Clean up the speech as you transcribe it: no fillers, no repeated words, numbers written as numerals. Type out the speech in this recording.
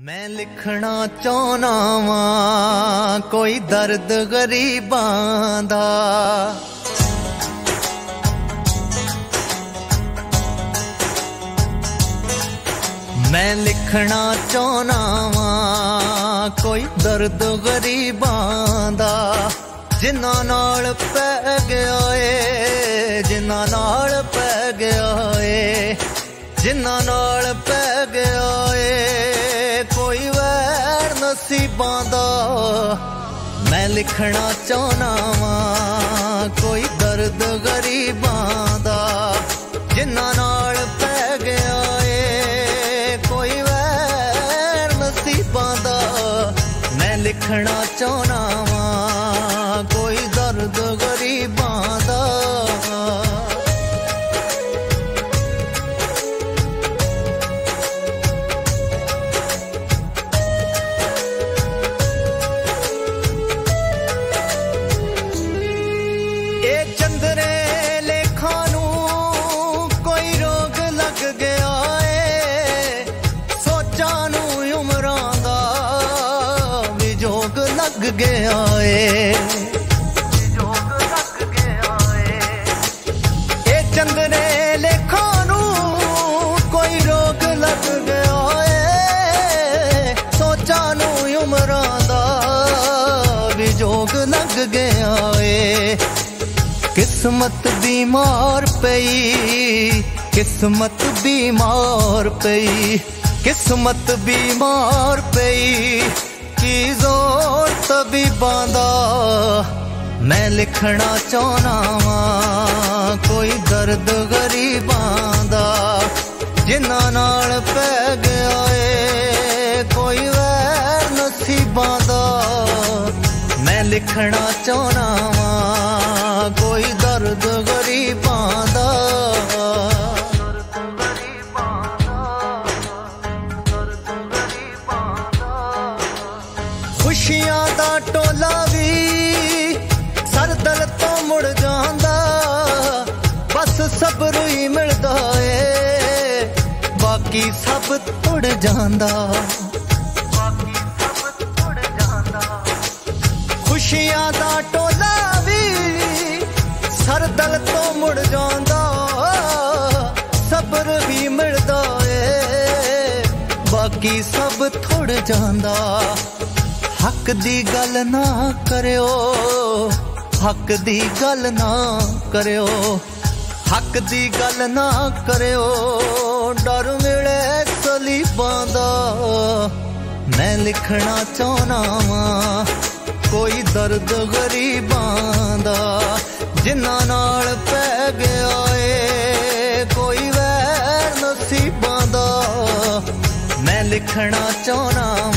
मैं लिखना चाहना वा कोई दर्द गरीबां दा। मैं लिखना चाहना वा कोई दर्द गरीबां दा, जिन्हां नाल पै गया है, जिन्हां नाल पै गया है, जिन्हां नाल पै गया है कोई वैर नसीबां दा। मैं लिखना चाहना वा कोई दर्द गरीबां दा, जिन्हां नाल पै गया है कोई वैर नसीबां दा। मैं लिखना चाहना वा कोई दर्द गरीबां दा। चंदरे लेखा नू कोई रोग लग गया है, सोचा नू उमरां दा विजोग लग गया है, विजोग लग गया है। ए चंदरे लेखा नू कोई रोग लग गया है, सोचा नू उमरां दा विजोग लग गया है। किस्मत बीमार पई, किस्मत बीमार पई, किस्मत बीमार पई, की जोर तबीबां दा। मैं लिखना चाहना वा कोई दर्द गरीबां दा, जिन्हां नाल पै गया है कोई वैर नसीबां दा। मैं लिखना चाहना वा कोई दर्द गरीबां दा। खुशियां दा टोला भी सरदल तो मुड़ जांदा, बस सबरू ही मिलदा है बाकी सब तुड़ जांदा। खुशियां दा टोला भी सरदल तो मुड़ जांदा, सब्र भी मिलदा है बाकी सब थोड़ जांदा। हक दी गल ना करियो, हक दी गल ना करियो, हक दी गल ना करियो, डर मिले सलीबां दा। मैं लिखना चाहना वा कोई दर्द गरीबां दा, जिन्हां नाल पै गया है कोई वैर नसीबां दा। मैं लिखना चाहना